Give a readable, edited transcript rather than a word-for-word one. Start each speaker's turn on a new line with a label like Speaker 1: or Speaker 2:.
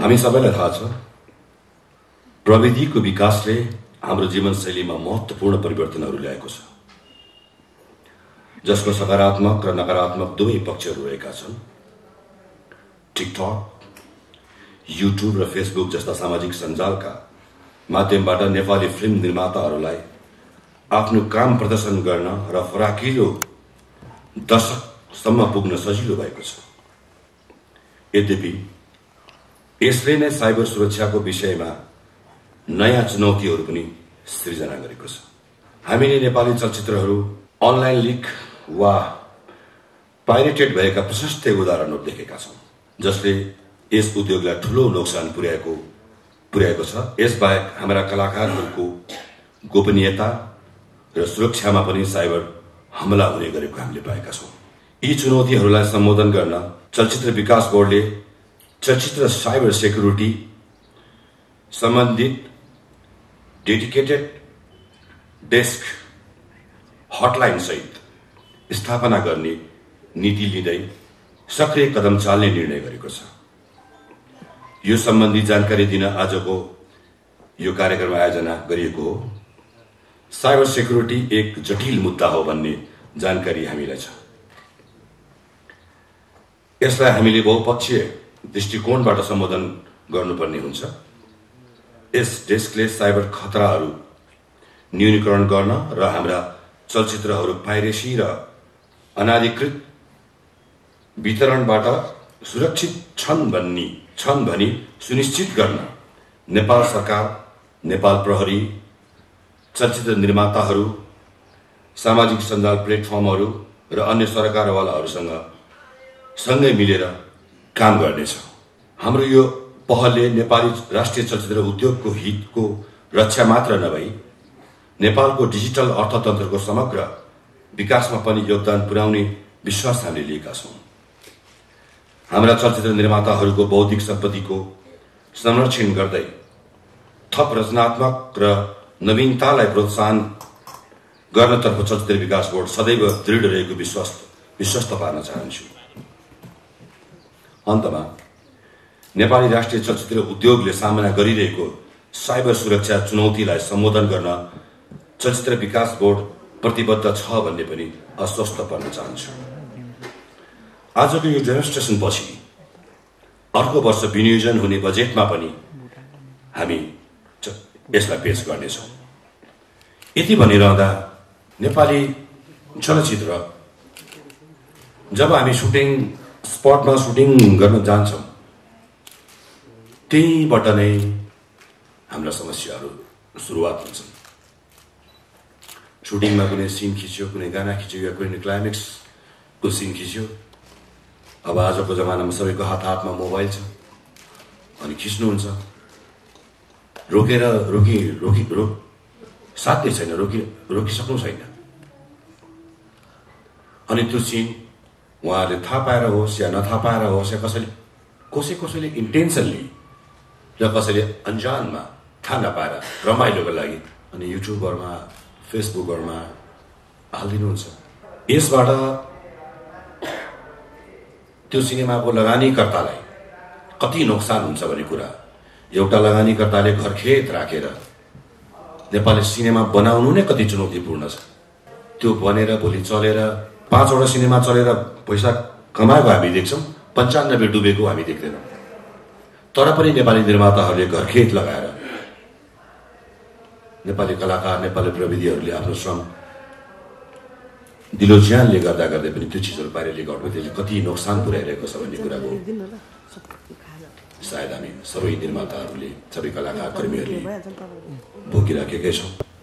Speaker 1: हामी सबैलाई थाहा छ प्रविधिको विकासले हाम्रो जीवनशैलीमा महत्त्वपूर्ण परिवर्तनहरू ल्याएको छ, जसको सकारात्मक र नकारात्मक दुवै पक्षहरू रहेका छन्। टिकटक, युट्युब र फेसबुक जस्ता सामाजिक सञ्जालका माध्यमबाट नेपाली फिल्म निर्माताहरूलाई आफ्नो काम प्रदर्शन गर्न र फराकिलो दर्शकसम्म पुग्न सजिलो भएको छ। यद्यपि यसले नै साइबर सुरक्षाको विषयमा नयाँ चुनौतीहरू पनि सृजना गरेको छ। हामीले नेपाली चलचित्रहरू अनलाइन लिक वा पाइरेटेड भएका प्रशस्त उदाहरणहरू देखेका छौँ, जसले यस उद्योगलाई ठूलो नोक्सान पुर्याएको छ। यसबाहेक हाम्रा कलाकारहरूको गोपनीयता र सुरक्षामा पनि साइबर हमला हुने गरेको हामीले पाएका छौँ। यी चुनौतीहरूलाई सम्बोधन गर्न चलचित्र विकास बोर्डले चलचित्र साइबर सेक्युरिटी सम्बन्धित डेडिकेटेड डेस्क हटलाइन सहित स्थापना गर्ने नीति लिँदै सक्रिय कदम चाल्ने निर्णय गरेको छ। यो सम्बन्धी जानकारी दिन आजको यो कार्यक्रम आयोजना गरिएको हो। साइबर सेक्युरिटी एक जटिल मुद्दा हो भन्ने जानकारी हामीलाई छ। यसलाई हामीले बहुपक्षीय दृष्टिकोणबाट सम्बोधन गर्नुपर्ने हुन्छ। यस डेस्कले साइबर खतराहरू न्यूनीकरण गर्न र हाम्रा चलचित्रहरू पाइरेसी र अनाधिकृत वितरणबाट सुरक्षित छन् भनी सुनिश्चित गर्न नेपाल सरकार, नेपाल प्रहरी, चलचित्र निर्माताहरू, सामाजिक सञ्जाल प्लेटफर्महरू र अन्य सरकारवालाहरूसँग सँगै मिलेर काम गर्नेछ। हाम्रो यो पहलले नेपाली राष्ट्रिय चलचित्र उद्योगको हितको रक्षा मात्र नभई नेपालको डिजिटल अर्थतन्त्रको समग्र विकासमा पनि योगदान पुर्याउने विश्वास हामीले लिएका छौँ। हाम्रा चलचित्र निर्माताहरूको बौद्धिक सम्पत्तिको संरक्षण गर्दै थप रचनात्मक र नवीनतालाई प्रोत्साहन गर्नतर्फ चलचित्र विकास बोर्ड सदैव दृढ रहेको विश्वस्त पार्न चाहन्छु। अन्तमा नेपाली राष्ट्रिय चलचित्र उद्योगले सामना गरिरहेको साइबर सुरक्षा चुनौतीलाई सम्बोधन गर्न चलचित्र विकास बोर्ड प्रतिबद्ध छ भन्ने पनि आश्वस्त पार्न चाहन्छु। आजको यो डेमोन्स्ट्रेसन पछि अर्को वर्ष विनियोजन हुने बजेटमा पनि हामी यसलाई पेश गर्नेछौँ। यति भनिरहँदा नेपाली चलचित्र जब हामी सुटिङ स्पटमा सुटिङ गर्न जान्छौँ, त्यहीबाट नै हाम्रा समस्याहरू सुरुवात हुन्छन्। सुटिङमा कुनै सिन खिच्यो, कुनै गाना खिच्यो या कुनै क्लाइमेक्सको सिन खिच्यो। अब आजको जमानामा सबैको हातमा मोबाइल छ अनि खिच्नुहुन्छ। साध्य छैन, रोकिसक्नु छैन। अनि त्यो सिन उहाँहरूले थाहा पाएर होस् या नथाहा पाएर होस् या कसैले इन्टेन्सनली र कसैले अन्जानमा थाहा नपाएर रमाइलोको लागि अनि युट्युबहरूमा फेसबुकहरूमा हालिदिनुहुन्छ। यसबाट त्यो सिनेमाको लगानीकर्तालाई कति नोक्सान हुन्छ भन्ने कुरा, एउटा लगानीकर्ताले घरखेत राखेर नेपाली सिनेमा बनाउनु नै कति चुनौतीपूर्ण छ। त्यो बनेर भोलि चलेर 5 वटा सिनेमा चलेर पैसा कमाएको हामी देख्छौँ, 95 डुबेको हामी देख्दैनौँ। तर पनि नेपाली निर्माताहरूले घरखेत लगाएर, नेपाली कलाकार, नेपाली प्रविधिहरूले आफ्नो श्रम दिलो ज्यानले गर्दा पनि त्यो चिजहरू बाहिर ल्याउनु त्यसले कति नोक्सान पुर्याइरहेको छ भन्ने कुराको सायद हामी सबै निर्माताहरूले, सबै कलाकार कर्मीहरूले भोगिराखेकै छौँ।